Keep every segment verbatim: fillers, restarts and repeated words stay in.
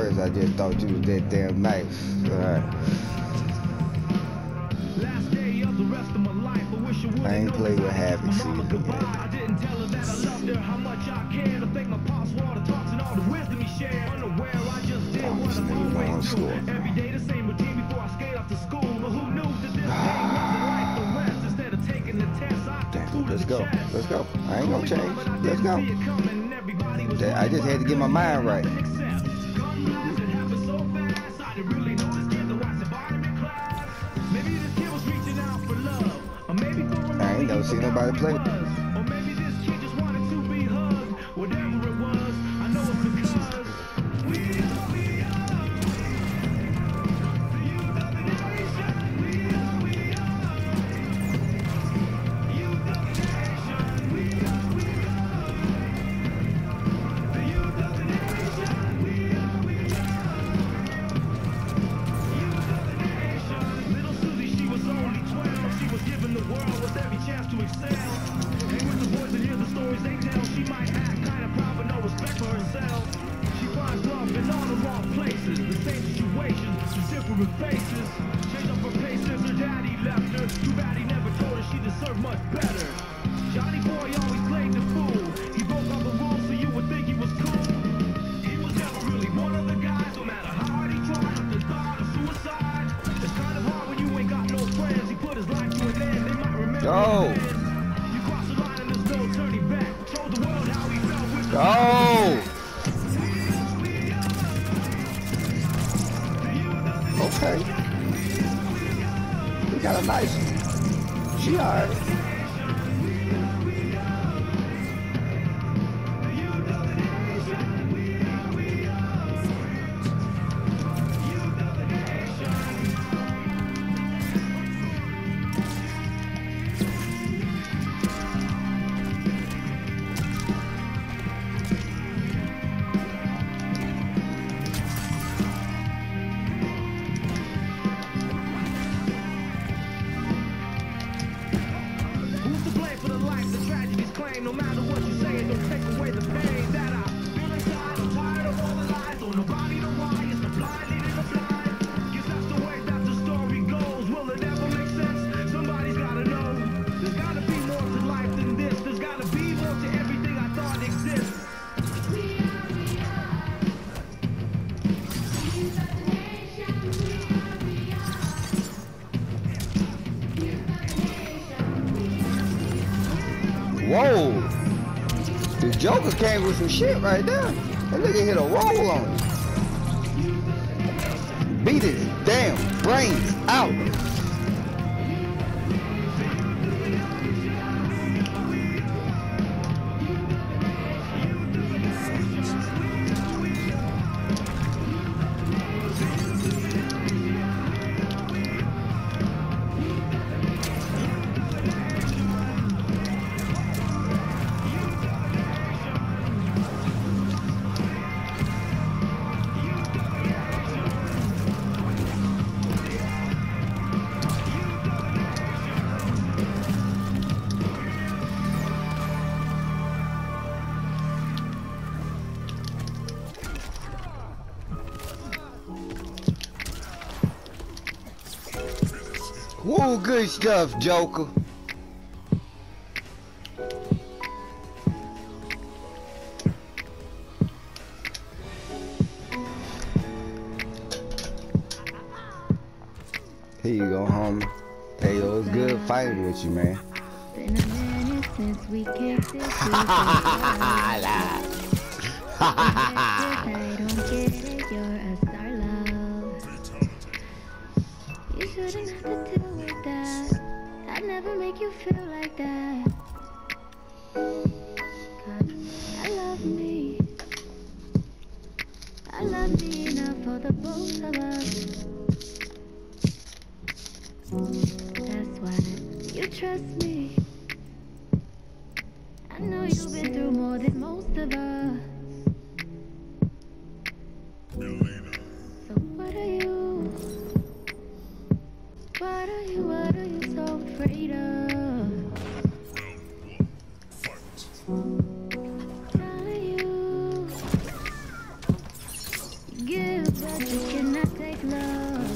first, I just thought you was that damn nice. Alright. I ain't played with Happy Season yet. I didn't tell her that I loved her, how much I cared. I think my pops water talks and all the wisdom he shared. Unaware, I just did what I always do. Every day the same routine before I skate off to school. But who knew that this game wasn't like the rest? Instead of taking the test, I took two to Let's the go. chest. Let's go. I ain't gonna change. Let's go. I just had to get my mind right. I ain't never seen nobody play. Or maybe this kid just wanted to be hugged. Whatever it was, I know it's because we are, we are. The youth of the nation. We are, we are. Youth of the nation. We are, we are. The youth of the nation. We are, we are. Youth of the nation. Little Susie, she was only twelve. She was given the world with every chance to excel. Hang with the boys and hear the stories they tell. She might act kind of proud but no respect for herself. She finds love in all the wrong places. The same situations, just different faces. Change up her pace since her daddy left her. Too bad he never told her she deserved much better. Johnny boy always played the fool. He broke all the rules so you would think he was cool. He was never really one of the guys. No matter how hard he tried, up the thought of suicide. It's kind of hard when you ain't got no friends. He put his life to an end. They might remember. Go. You cross the line and there's no turning back. Show the world how he felt with the Go. Okay. We got a nice one. She alright. No matter what you say, it don't take away the pain that I feel inside. I'm tired of all the lies, don't nobody know why. It's the blind leading the blind. Guess that's the way that the story goes. Will it ever make sense? Somebody's gotta know. There's gotta be more to life than this. There's gotta be more to everything I thought exists. We are, we are. We are the nation. We are, we are. Whoa. The Joker came with some shit right there. That nigga hit a roll on it. Beat it damn brains out. Woo, good stuff, Joker. Here you go, homie. Hey, yo, it's good fighting with you, man. Been a minute since we kicked it. I don't get it, you're a star love. You shouldn't have to deal with that. I'd never make you feel like that. I love me. I love me enough for the both of us. That's why you trust me. I know you've been through more than most of us. So what are you? What are you? What are you so afraid of? Telling you, you give but you cannot take love.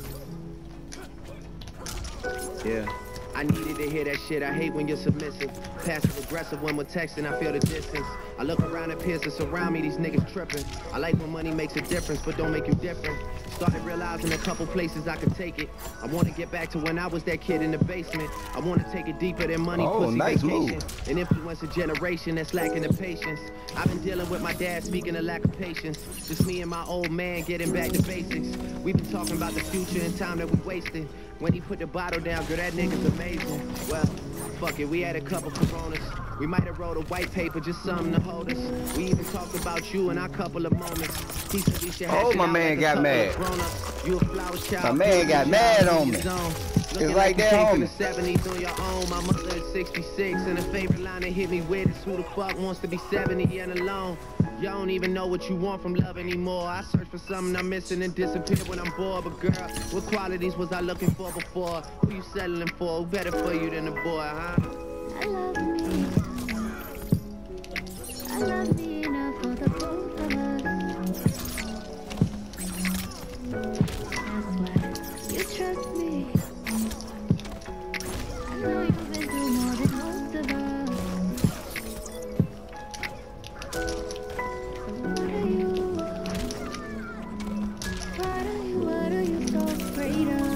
Yeah. I needed to hear that shit. I hate when you're submissive. Passive aggressive when we're texting, I feel the distance. I look around at peers that surround me, these niggas tripping. I like when money makes a difference, but don't make you different. Started realizing a couple places I could take it. I want to get back to when I was that kid in the basement. I want to take it deeper than money, Oh, pussy, nice vacation. move. And influence a generation that's lacking the patience. I've been dealing with my dad speaking of lack of patience. Just me and my old man getting back to basics. We've been talking about the future and time that we wasted. When he put the bottle down, girl, that nigga's amazing. Well, fuck it, we had a couple Coronas. We might have wrote a white paper, just something to hold us. We even talked about you in our couple of moments. He said we should have Oh, it my out man like a got couple mad. of grown-ups. You a flower child. My man got you mad child on in me. your zone. It's Looking like you that, came from homie. the seventies on your own. My mother is sixty-six, and a favorite line that hit me with is who the fuck wants to be seventy and alone? Y'all don't even know what you want from love anymore. I search for something I'm missing and disappear when I'm bored. But girl, what qualities was I looking for before? Who you settling for? Who better for you than a boy, huh? I love me. I love me enough for the both of us. That's why you trust me. I know you've been through more than most of us. So what are you? What are you? What are you so afraid of?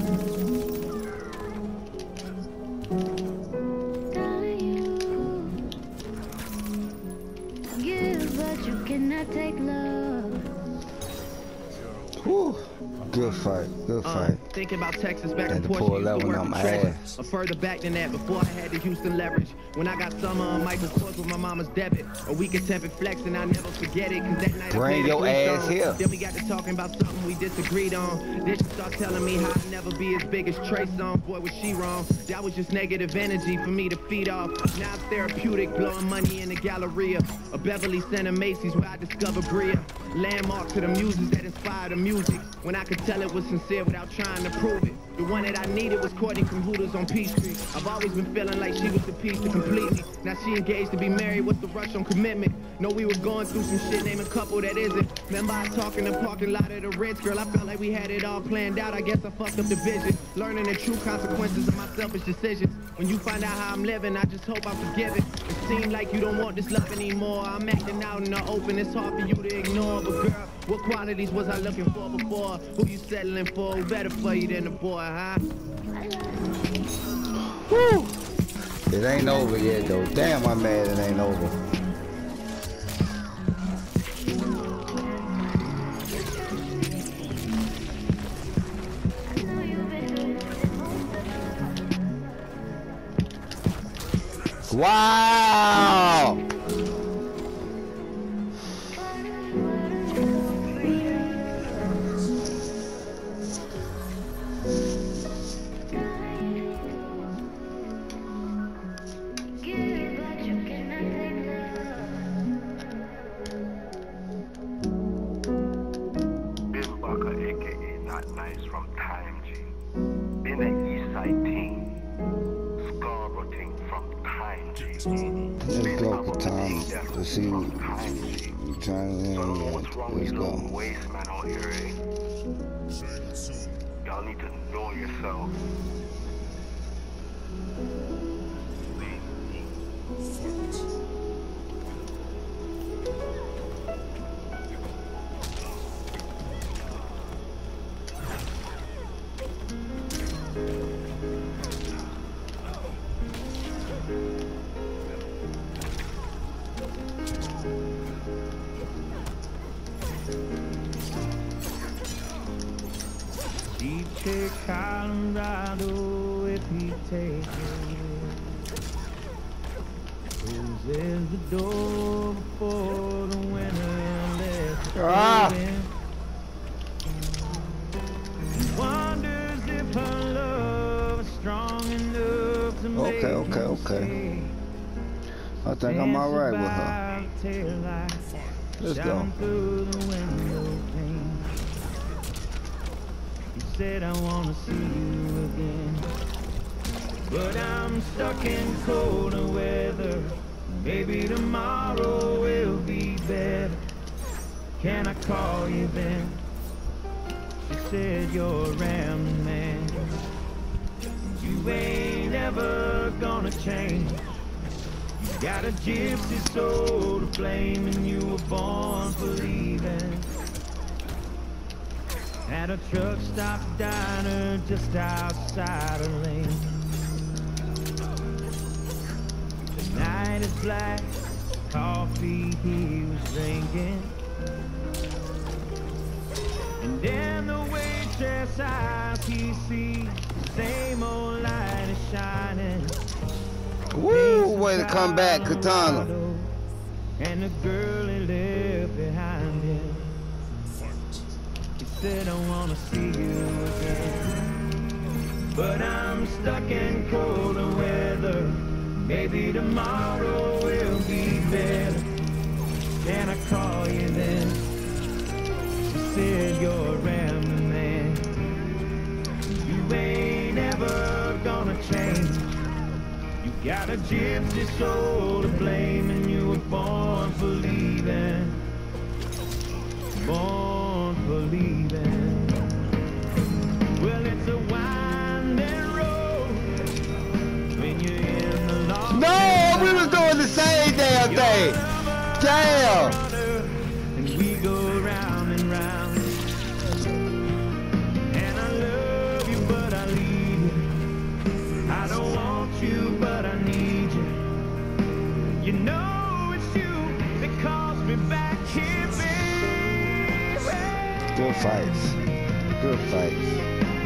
But you cannot take love. Whew. Good fight, good Uh, fight. thinking about Texas back Had when to Porsche pull used that to one work on for my Treasure. ass. Or further back than that, before I had the Houston leverage. When I got summer on Michael Kors with my mama's debit. A week of tempered flex and I never forget it. Cause that night Bring I played your a three ass song. here. Then we got to talking about something we disagreed on. Then she start telling me how I'd never be as big as Trey Songz. Boy, was she wrong. That was just negative energy for me to feed off. Now it's therapeutic, blowing money in the Galleria. A Beverly Center Macy's where I discovered Bria. Landmark to the muses that inspire the music. When I could tell it was sincere without trying to prove it. The one that I needed was Courtney from Hooters on P Street. I've always been feeling like she was the piece to complete me. Now she engaged to be married, what's the rush on commitment? Know we were going through some shit, name a couple that isn't. Remember I talking in the parking lot of the Ritz, girl, I felt like we had it all planned out. I guess I fucked up the vision. Learning the true consequences of my selfish decisions. When you find out how I'm living, I just hope I'm forgiven. It seemed like you don't want this love anymore. I'm acting out in the open, it's hard for you to ignore. But girl, what qualities was I looking for before? Who you settling for? Who better for you than a boy, huh? Woo. It ain't over yet though. Damn, I'm mad it ain't over. Wow! Let's go for time to see what you trying to end yet. Let's go. Y'all need to know yourself. He'd take Colorado if he'd take it. Closes the door before the winter lets it Ah. in. Wonders if her love is strong enough to make Okay, okay, him okay. stay. I think I'm alright with her. Dance about taillight, Let's go. shine through the window pane. You said I wanna see you again, but I'm stuck in colder weather. Maybe tomorrow will be better. Can I call you then? She said you're a rambling man. You ain't ever gonna change. You got a gypsy soul to blame, and you were born for leaving. At a truck stop diner just outside of Lane. The night is black, coffee he was drinking, and in the waitress eyes he sees the same old light is shining. Woo, way to come back, Katana. And the girl he left behind him. He said, I wanna see you again, but I'm stuck in colder weather. Maybe tomorrow will be better. Can I call you then? She said, you're a rambling man. You ain't ever gonna change. You got a gypsy soul to blame, and you were born for leaving. Born for leaving. Well, it's a winding road when you're in the long. No, we was doing the same damn thing. Damn. And we go round and round. And I love you, but I leave you. I don't want you, but I need you. You know it's you that calls me back here, baby. Good fights. Good fights.